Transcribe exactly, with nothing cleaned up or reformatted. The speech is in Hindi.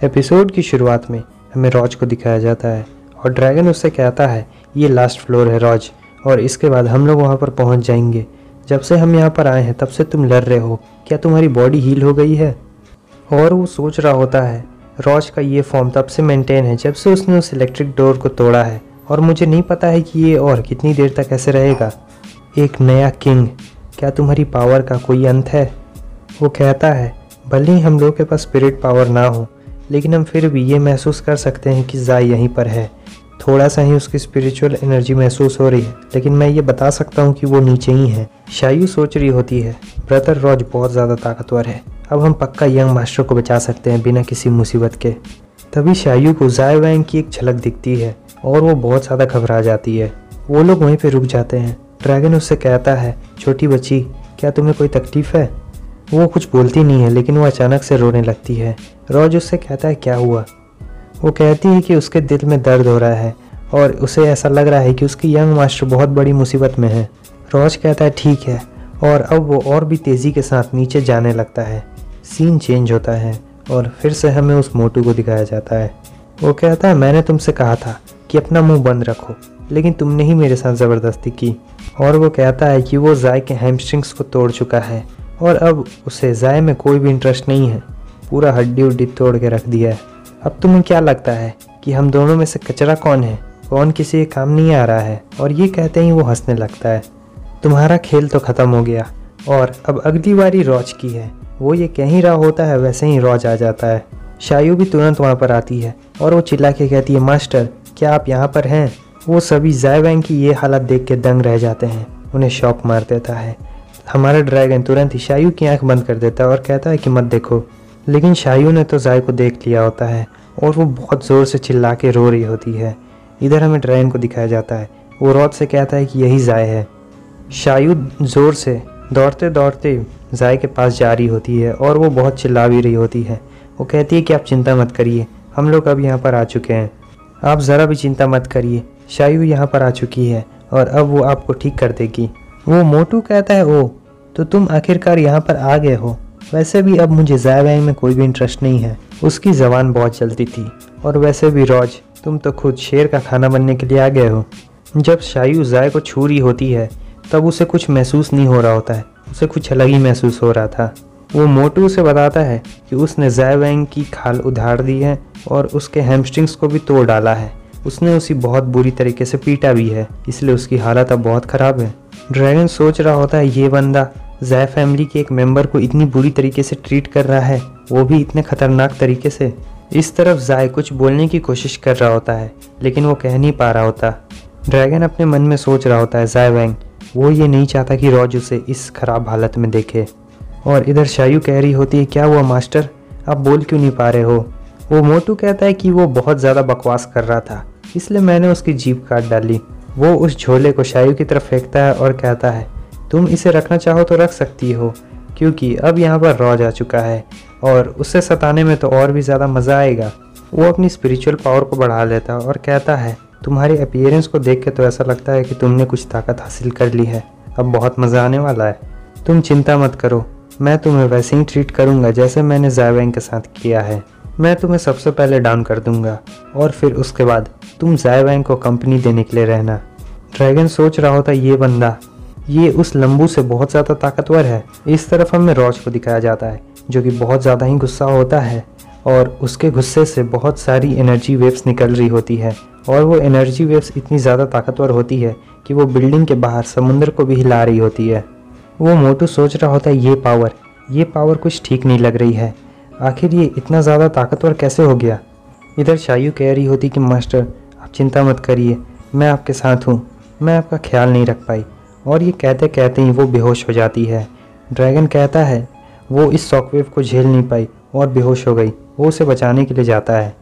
एपिसोड की शुरुआत में हमें रॉज को दिखाया जाता है और ड्रैगन उससे कहता है ये लास्ट फ्लोर है रॉज, और इसके बाद हम लोग वहाँ पर पहुँच जाएंगे। जब से हम यहाँ पर आए हैं तब से तुम लड़ रहे हो, क्या तुम्हारी बॉडी हील हो गई है? और वो सोच रहा होता है रॉज का ये फॉर्म तब से मेंटेन है जब से उसने उस इलेक्ट्रिक डोर को तोड़ा है, और मुझे नहीं पता है कि ये और कितनी देर तक ऐसे रहेगा। एक नया किंग, क्या तुम्हारी पावर का कोई अंत है? वो कहता है भले ही हम लोग के पास स्पिरिट पावर ना हो, लेकिन हम फिर भी ये महसूस कर सकते हैं कि ज़ाई यहीं पर है। थोड़ा सा ही उसकी स्पिरिचुअल एनर्जी महसूस हो रही है, लेकिन मैं ये बता सकता हूँ कि वो नीचे ही है। शायू सोच रही होती है ब्रदर रॉज बहुत ज़्यादा ताकतवर है, अब हम पक्का यंग मास्टर को बचा सकते हैं बिना किसी मुसीबत के। तभी शायू को ज़ाई वैंग की एक झलक दिखती है और वो बहुत ज़्यादा घबरा जाती है। वो लोग वहीं पर रुक जाते हैं। ड्रैगन उससे कहता है छोटी बच्ची, क्या तुम्हें कोई तकलीफ़ है? वो कुछ बोलती नहीं है, लेकिन वो अचानक से रोने लगती है। रॉज उससे कहता है क्या हुआ? वो कहती है कि उसके दिल में दर्द हो रहा है और उसे ऐसा लग रहा है कि उसकी यंग मास्टर बहुत बड़ी मुसीबत में है। रॉज कहता है ठीक है, और अब वो और भी तेज़ी के साथ नीचे जाने लगता है। सीन चेंज होता है और फिर से हमें उस मोटू को दिखाया जाता है। वो कहता है मैंने तुमसे कहा था कि अपना मुंह बंद रखो, लेकिन तुमने ही मेरे साथ ज़बरदस्ती की। और वो कहता है कि वो ज़ाई के हैमस्ट्रिंग्स को तोड़ चुका है और अब उसे ज़ाई में कोई भी इंटरेस्ट नहीं है, पूरा हड्डी उड्डी तोड़ के रख दिया है। अब तुम्हें क्या लगता है कि हम दोनों में से कचरा कौन है? कौन किसी के काम नहीं आ रहा है? और ये कहते ही वो हंसने लगता है। तुम्हारा खेल तो ख़त्म हो गया और अब अगली बारी रॉज की है। वो ये कह ही रहा होता है, वैसे ही रॉज आ जाता है। शायू भी तुरंत वहाँ पर आती है और वो चिल्ला के कहती है मास्टर क्या आप यहाँ पर हैं? वो सभी ज़ाई वैंग की ये हालत देख के दंग रह जाते हैं। उन्हें शॉक मार देता है। हमारा ड्रैगन तुरंत ही शायू की आंख बंद कर देता है और कहता है कि मत देखो, लेकिन शायू ने तो ज़ाई को देख लिया होता है और वो बहुत ज़ोर से चिल्ला के रो रही होती है। इधर हमें ड्रैगन को दिखाया जाता है। वो रॉज से कहता है कि यही ज़ाई है। शायू ज़ोर से दौड़ते दौड़ते ज़ाई के पास जा रही होती है और वो बहुत चिल्ला भी रही होती है। वो कहती है कि आप चिंता मत करिए, हम लोग अब यहाँ पर आ चुके हैं, आप ज़रा भी चिंता मत करिए, शायू यहाँ पर आ चुकी है और अब वो आपको ठीक कर देगी। वो मोटू कहता है ओ तो तुम आखिरकार यहाँ पर आ गए हो, वैसे भी अब मुझे ज़ाई वैंग में कोई भी इंटरेस्ट नहीं है। उसकी ज़बान बहुत चलती थी, और वैसे भी रॉज तुम तो खुद शेर का खाना बनने के लिए आ गए हो। जब शायू ज़ाई को छू रही होती है तब उसे कुछ महसूस नहीं हो रहा होता है, उसे कुछ अलग ही महसूस हो रहा था। वो मोटू से बताता है कि उसने ज़ाई वैंग की खाल उधार दी है और उसके हैमस्ट्रिंग्स को भी तोड़ डाला है। उसने उसे बहुत बुरी तरीके से पीटा भी है, इसलिए उसकी हालत अब बहुत ख़राब है। ड्रैगन सोच रहा होता है ये बंदा ज़ाई फैमिली के एक मेंबर को इतनी बुरी तरीके से ट्रीट कर रहा है, वो भी इतने खतरनाक तरीके से। इस तरफ ज़ाई कुछ बोलने की कोशिश कर रहा होता है, लेकिन वो कह नहीं पा रहा होता। ड्रैगन अपने मन में सोच रहा होता है ज़ाई वैंग वो ये नहीं चाहता कि रॉज उसे इस खराब हालत में देखे। और इधर शायू कह रही होती है क्या हुआ मास्टर, आप बोल क्यों नहीं पा रहे हो? वो मोटू कहता है कि वो बहुत ज़्यादा बकवास कर रहा था, इसलिए मैंने उसकी जीभ काट डाली। वो उस झोले को शायू की तरफ फेंकता है और कहता है तुम इसे रखना चाहो तो रख सकती हो, क्योंकि अब यहाँ पर रॉज आ चुका है और उसे सताने में तो और भी ज़्यादा मज़ा आएगा। वो अपनी स्पिरिचुअल पावर को बढ़ा लेता है और कहता है तुम्हारे अपीयरेंस को देख के तो ऐसा लगता है कि तुमने कुछ ताकत हासिल कर ली है, अब बहुत मज़ा आने वाला है। तुम चिंता मत करो, मैं तुम्हें वैसे ही ट्रीट करूँगा जैसे मैंने ज़ाई वैंग के साथ किया है। मैं तुम्हें सबसे पहले डाउन कर दूंगा और फिर उसके बाद तुम ज़ाई वैंग को कंपनी देने के लिए रहना। ड्रैगन सोच रहा होता ये बंदा ये उस लंबू से बहुत ज़्यादा ताकतवर है। इस तरफ हमें रॉज को दिखाया जाता है जो कि बहुत ज़्यादा ही गुस्सा होता है और उसके गुस्से से बहुत सारी एनर्जी वेव्स निकल रही होती है, और वो एनर्जी वेव्स इतनी ज़्यादा ताकतवर होती है कि वो बिल्डिंग के बाहर समुद्र को भी हिला रही होती है। वो मोटू सोच रहा होता है ये पावर ये पावर कुछ ठीक नहीं लग रही है, आखिर ये इतना ज़्यादा ताकतवर कैसे हो गया? इधर शायू कह रही होती कि मास्टर आप चिंता मत करिए, मैं आपके साथ हूँ, मैं आपका ख्याल नहीं रख पाई। और ये कहते कहते ही वो बेहोश हो जाती है। ड्रैगन कहता है वो इस शॉकवेव को झेल नहीं पाई और बेहोश हो गई। वो उसे बचाने के लिए जाता है,